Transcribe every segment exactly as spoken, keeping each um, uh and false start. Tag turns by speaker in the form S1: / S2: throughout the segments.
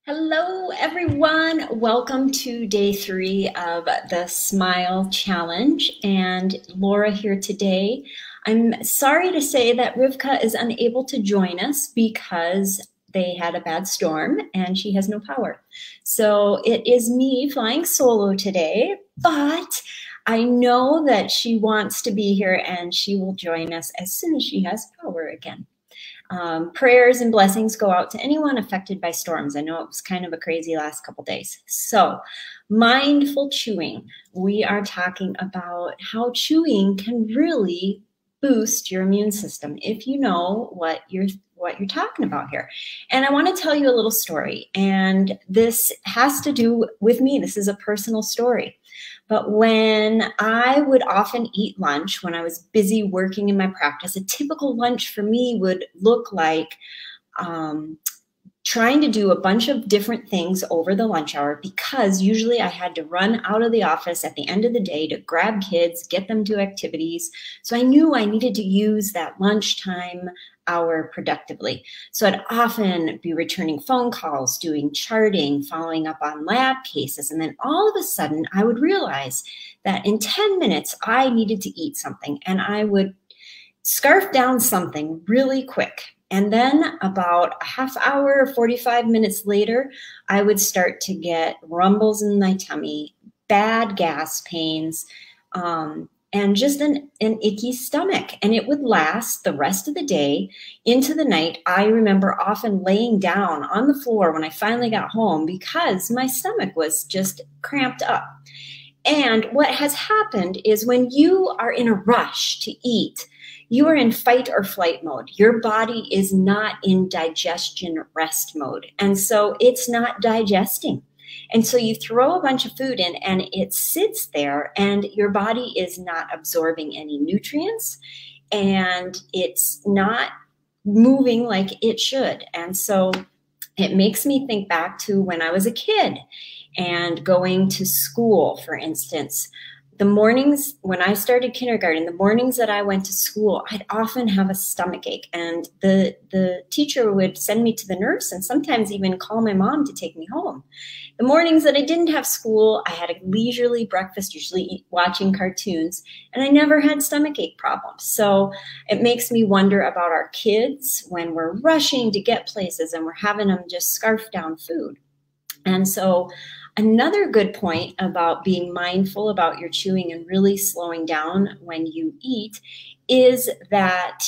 S1: Hello, everyone. Welcome to day three of the Smile Challenge, and Laura here today. I'm sorry to say that Rivka is unable to join us because they had a bad storm and she has no power. So it is me flying solo today, but I know that she wants to be here and she will join us as soon as she has power again. Um, prayers and blessings go out to anyone affected by storms. I know it was kind of a crazy last couple days. So mindful chewing. We are talking about how chewing can really boost your immune system if you know what you're what you're talking about here. And I want to tell you a little story. And this has to do with me. This is a personal story. But when I would often eat lunch, when I was busy working in my practice, a typical lunch for me would look like um, trying to do a bunch of different things over the lunch hour, because usually I had to run out of the office at the end of the day to grab kids, get them to activities. So I knew I needed to use that lunchtime hour productively. So I'd often be returning phone calls, doing charting, following up on lab cases. And then all of a sudden I would realize that in ten minutes I needed to eat something, and I would scarf down something really quick. And then about a half hour, forty-five minutes later, I would start to get rumbles in my tummy, bad gas pains, um, and just an, an icky stomach. And it would last the rest of the day into the night. I remember often laying down on the floor when I finally got home because my stomach was just cramped up. And what has happened is when you are in a rush to eat, you are in fight or flight mode. Your body is not in digestion rest mode. And so it's not digesting. And so you throw a bunch of food in and it sits there and your body is not absorbing any nutrients and it's not moving like it should. And so it makes me think back to when I was a kid and going to school, for instance. The mornings when I started kindergarten, the mornings that I went to school, I'd often have a stomach ache, and the, the teacher would send me to the nurse and sometimes even call my mom to take me home. The mornings that I didn't have school, I had a leisurely breakfast, usually watching cartoons, and I never had stomach ache problems. So it makes me wonder about our kids when we're rushing to get places and we're having them just scarf down food. And so another good point about being mindful about your chewing and really slowing down when you eat is that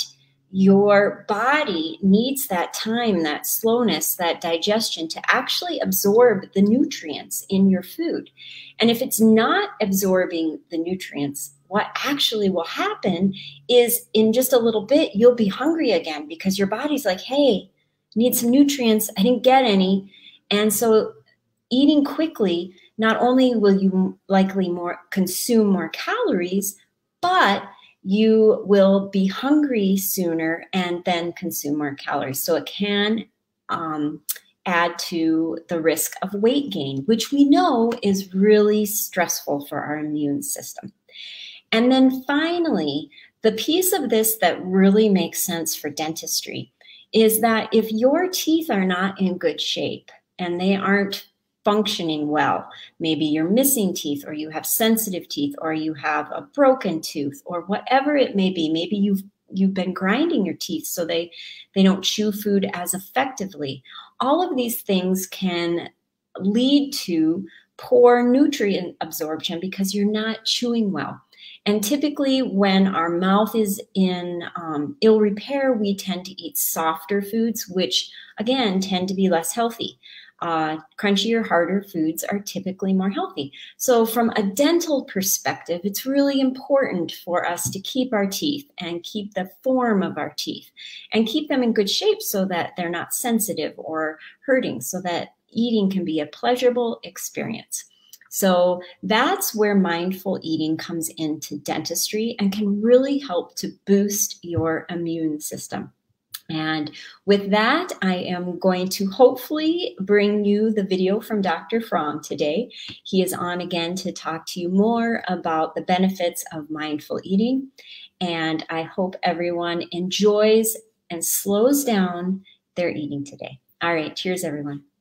S1: your body needs that time, that slowness, that digestion to actually absorb the nutrients in your food. And if it's not absorbing the nutrients, what actually will happen is in just a little bit, you'll be hungry again because your body's like, hey, I need some nutrients. I didn't get any. And so eating quickly, not only will you likely more consume more calories, but you will be hungry sooner and then consume more calories. So it can um, add to the risk of weight gain, which we know is really stressful for our immune system. And then finally, the piece of this that really makes sense for dentistry is that if your teeth are not in good shape and they aren't functioning well, maybe you're missing teeth, or you have sensitive teeth, or you have a broken tooth, or whatever it may be. Maybe you've you've been grinding your teeth so they they don't chew food as effectively. All of these things can lead to poor nutrient absorption because you're not chewing well. And typically when our mouth is in um, ill repair, we tend to eat softer foods, which again tend to be less healthy. Uh, crunchier, harder foods are typically more healthy. So from a dental perspective, it's really important for us to keep our teeth and keep the form of our teeth and keep them in good shape so that they're not sensitive or hurting, so that eating can be a pleasurable experience. So that's where mindful eating comes into dentistry and can really help to boost your immune system. And with that, I am going to hopefully bring you the video from Doctor Fromm today. He is on again to talk to you more about the benefits of mindful eating. And I hope everyone enjoys and slows down their eating today. All right, cheers, everyone.